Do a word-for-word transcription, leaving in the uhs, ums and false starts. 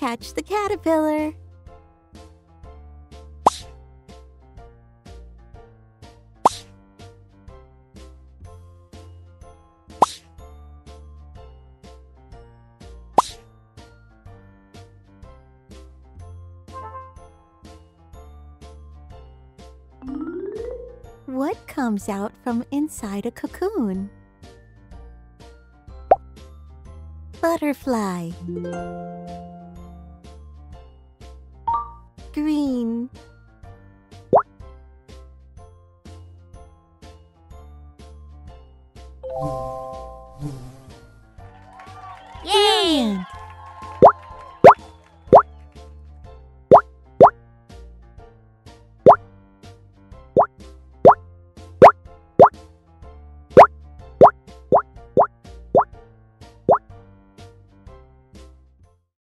catch the caterpillar. What comes out from inside a cocoon? Butterfly. Green. Yay!